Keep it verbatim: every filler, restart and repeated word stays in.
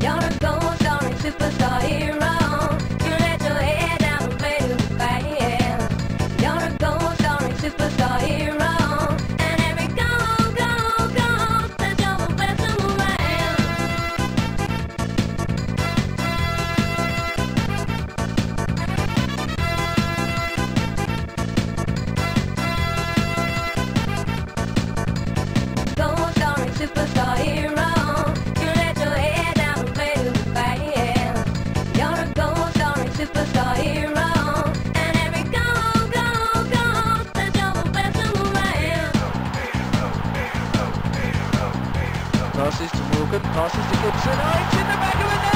You're a gold starring superstar hero. You let your head down and play too fast. You're a gold starring superstar hero. And every go, go, go, that you're the best in the land. Gold starring superstar hero. You let your head down and play too fast. You're a gold starring superstar hero. And every go, go, go, that you're the best in the land. Passes to Morgan, passes to Gibson. Oh, it's in the back of the net.